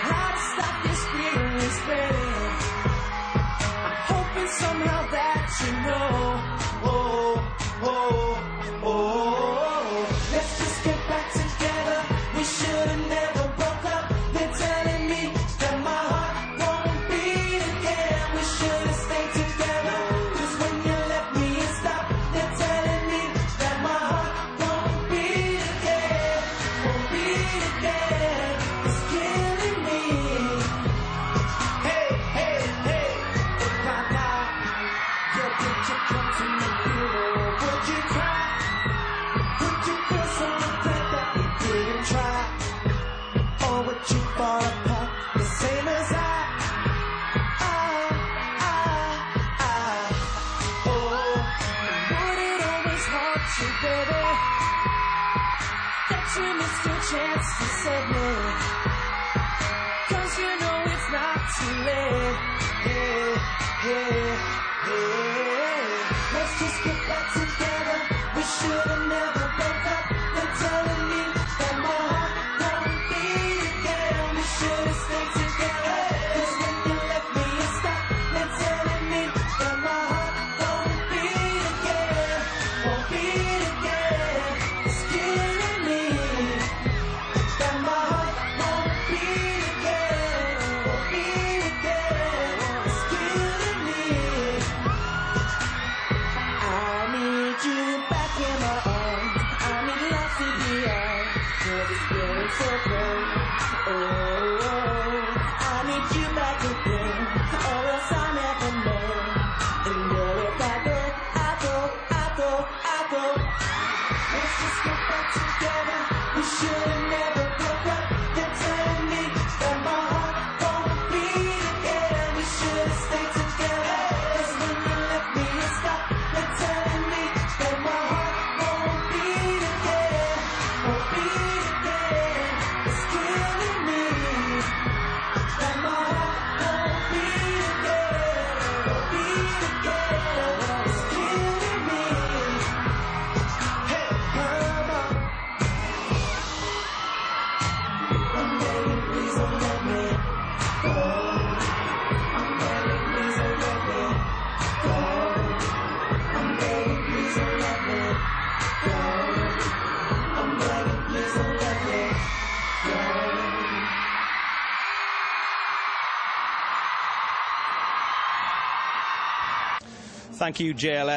how to stop this feeling spreading. I'm hoping somehow that you know. Let's just get back together. We should have never broke up. They're telling me that my heart won't beat again. We should have stayed together. 'Cause when you left me and stopped, they're telling me that my heart won't beat again. Won't beat again. It's killing me. Hey, hey, hey. If I die, your picture comes to my pillow. Would you cry? Would you feel so regret that we didn't try? Or would you fall apart the same as I? Oh, would it always haunt you, baby, that you missed your chance to save me? 'Cause you know it's not too late. Hey, hey, hey. Let's just get back together. We should have never broke up. They're telling me that my heart won't beat again. We should have stayed together. 'Cause when you left me and stopped, they're telling me that my heart won't beat again. Won't beat again. It's killing me. That my heart won't beat again. Won't beat again. It's killing me. I need you back in my arms. I need love to be on. 'Cause it's feeling so good. Oh, I need you back again, or else I'll never know. And wherever I go, I go, I go, I go. Let's just get back together. We should have never broke up. They're telling me that my heart won't beat again. We should have stayed together. 'Cause when you left me and stopped, they're telling me that my heart won't beat again. Won't beat again. It's killing me. That my heart won't beat again. Won't beat again. It's killing me. Hey, mama, I'm begging, please don't let me go. I'm begging, please don't let me go. I'm begging, please don't let me go. I'm begging, please don't let me go. Thank you, JLS.